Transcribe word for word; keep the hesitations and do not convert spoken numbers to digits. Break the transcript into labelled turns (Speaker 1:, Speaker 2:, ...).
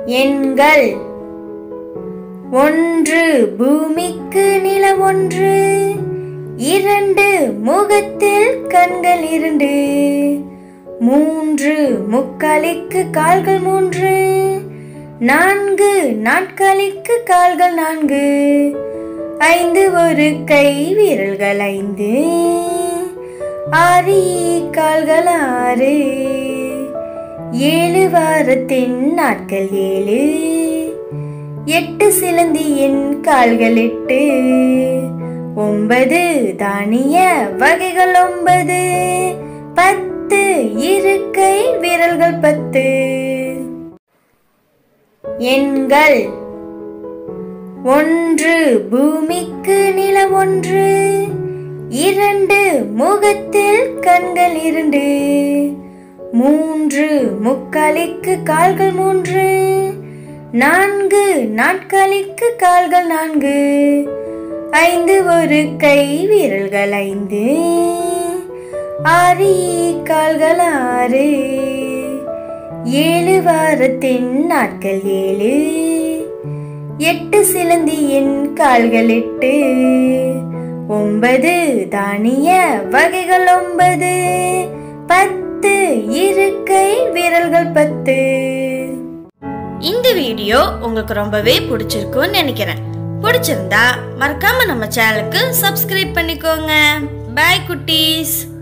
Speaker 1: எண்கள் ஒன்று பூமிக்கு நில ஒன்று, இரண்டு முகத்தில் கண்கள் இரண்டு, மூன்று முக்காலிக்கு கால்கள் மூன்று, நான்கு நாட்காலிக்கு கால்கள் நான்கு, ஐந்து ஒரு கை விரல்கள் ஐந்து, ஆறு கால்கள் ஆறு, ஏழு வாரத்தின் நாட்கள் ஏழு, எட்டு சிலந்தியின் கால்கள் எட்டு, ஒன்பது தானிய வகைகள் ஒன்பது, பத்து இருக்கை விரல்கள் பத்து. எண்கள் ஒன்று பூமிக்கு நில ஒன்று, இரண்டு முகத்தில் கண்கள் இரண்டு, மூன்று முக்காலிக்கு கால்கள் மூன்று, நான்கு நாட்காலிக்கு கால்கள் நான்கு, ஐந்து ஒரு கை விரல்கள் ஐந்து, ஆறு கால்கள் ஆறு, ஏழு வாரத்தின் நாட்கள் ஏழு, எட்டு சிலந்தியின் கால்கள் எட்டு, ஒன்பது தானிய வகைகள் ஒன்பது, பத்து இருக்கை விரல்கள் பத்து.
Speaker 2: இந்த வீடியோ உங்களுக்கு ரொம்பவே பிடிச்சிருக்கும்னு நினைக்கிறேன். பிடிச்சிருந்தா மறக்காம நம்ம சேனலுக்கு சப்ஸ்கிரைப் பண்ணிக்கோங்க. பாய் குட்டீஸ்.